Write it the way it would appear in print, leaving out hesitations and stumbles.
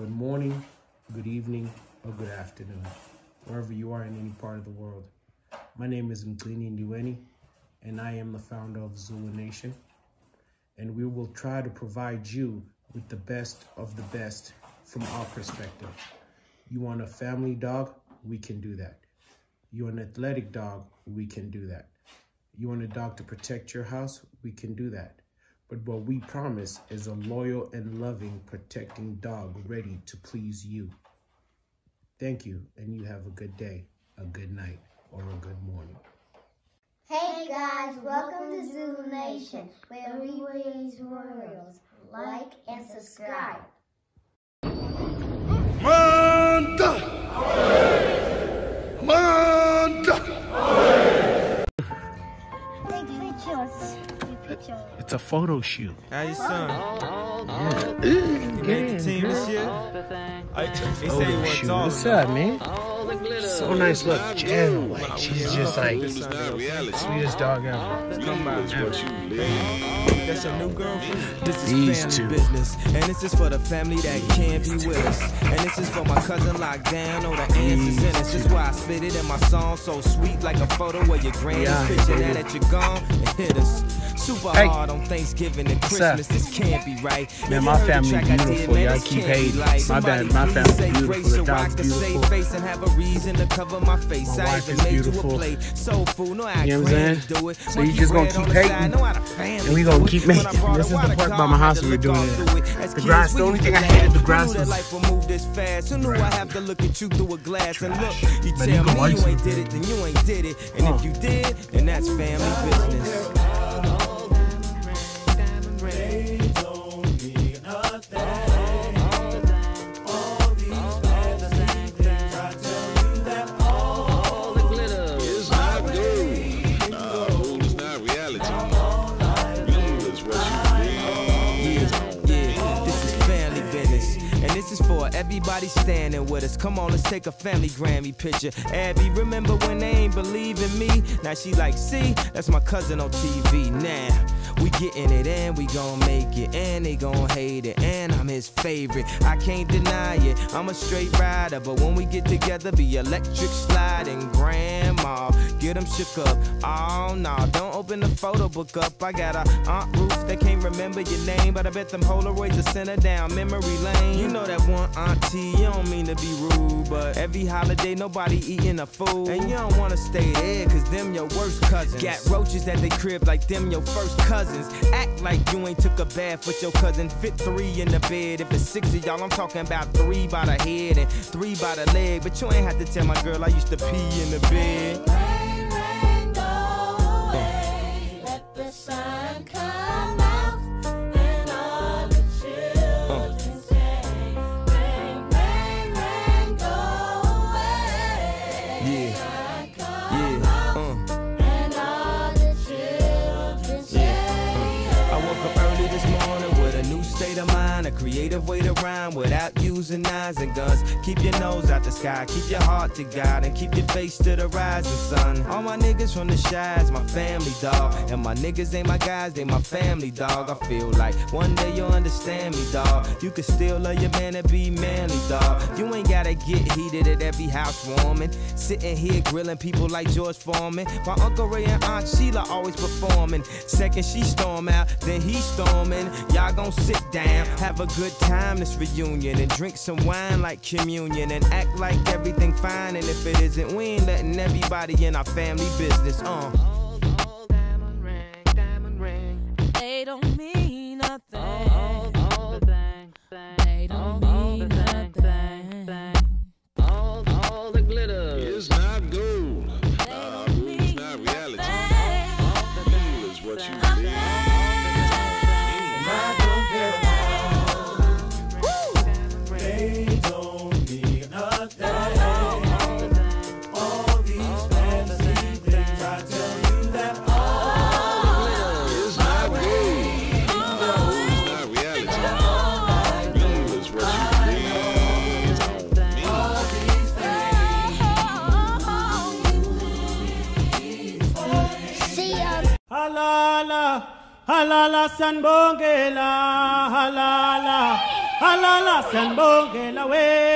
Good morning, good evening, or good afternoon, wherever you are in any part of the world. My name is Zulunation, and I am the founder of Zulunation. And we will try to provide you with the best of the best from our perspective. You want a family dog? We can do that. You want an athletic dog? We can do that. You want a dog to protect your house? We can do that. But what we promise is a loyal and loving, protecting dog ready to please you. Thank you, and you have a good day, a good night, or a good morning. Hey guys, welcome to Zulunation, where we raise royals. Like and subscribe. Manda! Manda! Take pictures. It's a photo shoot. How you son? Yeah. You made the team this year? He said he was tall. What's up, man? So nice, look, Jen. Like, she's just like sweetest dog ever. That's a new girlfriend. This These is two. family business, and this is for the family that can't be with us. And this is for my cousin locked down. Know the answers in it. This is why I spit it in my song, so sweet like a photo of your granny's picture. Now that you're gone, it hit us super hard on Thanksgiving and Christmas. This can't be right. Man, my family beautiful. Y'all keep hating. My bad. My family beautiful. The dog's beautiful. Face and have a reason to cover my face. My I wife even is made beautiful. you a plate. So fool, no, I You know what I'm can't do it. So you just gonna keep hating, and we gonna keep making. This is the part by my house we were doing it. The grass, the only thing I hated, the grass was life will move this fast. Who knew I have to look at you through a glass and look? You But tell you me can you ain't did it, then you ain't did it. And if you did, then that's family business. Everybody standing with us. Come on, let's take a family Grammy picture. Abby, remember when they ain't believe in me? Now she like, see, that's my cousin on TV. Now we getting it and we gon' make it, and they gon' hate it, and I'm his favorite. I can't deny it. I'm a straight rider, but when we get together, be electric sliding. Grandma, get them shook up. Oh no, don't open the photo book up. I got a Aunt Ruth that can't remember your name, but I bet them Polaroids are sent her down memory lane. You know that one auntie, you don't mean to be rude, but every holiday nobody eating a food, and you don't wanna stay there, cause them your worst cousins. Got roaches at they crib like them your first cousins. Act like you ain't took a bath with your cousin. Fit 3 in the bed. If it's 6 of y'all, I'm talking about 3 by the head and 3 by the leg. But you ain't have to tell my girl I used to pee in the bed. Rain, rain, go away. Let the sun come out and all the children say, rain, rain, rain, go away. Yeah. Sun come out and all the children say. I woke up early this morning with a new state of mind, a creative way to rhyme without using knives and guns. Keep your nose out the sky, keep your heart to God, and keep your face to the rising sun. All my niggas from the Shies, my family, dog. And my niggas ain't my guys, they my family, dog. I feel like one day you'll understand me, dog. You can still love your man and be manly, dog. You ain't gotta get heated at every house warming. Sitting here grilling people like George Foreman, while Uncle Ray and Aunt Sheila always performing. Second she storm out, then he storming. Y'all gon' sit down, have a good time this reunion, and drink some wine like communion, and act like everything fine. And if it isn't, we ain't letting everybody in our family business. Diamond ring. They don't mean nothing. They don't mean nothing. All the glitter is not gold. It's not reality. Real is what you need. And I don't care about. They don't mean nothing. All these fantasy things, I tell you that all is not gold. It's not reality. Real is what you need. All these things. See ya. Halala, halala sanbongela, halala, Alala sanbongela we